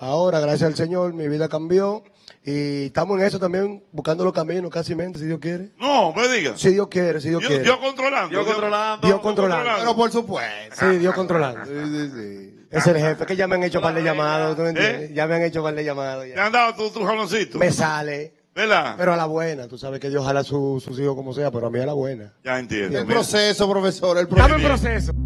Ahora, gracias al Señor, mi vida cambió. Y estamos en eso también, buscando los caminos, casi mente, si Dios quiere. No, me diga. Si Dios quiere, si Dios quiere. Dios controlando. Dios controlando. Pero por supuesto. Sí, Dios controlando. Sí. Es el jefe, que ya me han hecho par de llamados, ¿tú me entiendes? Ya me han hecho par de llamados. ¿Te Ya. han dado tu jaloncito? Me sale. ¿Verdad? Pero a la buena, tú sabes que Dios jala sus hijos como sea, pero a mí a la buena. Ya entiendo. El proceso, profesor, el Estamos proceso. en proceso.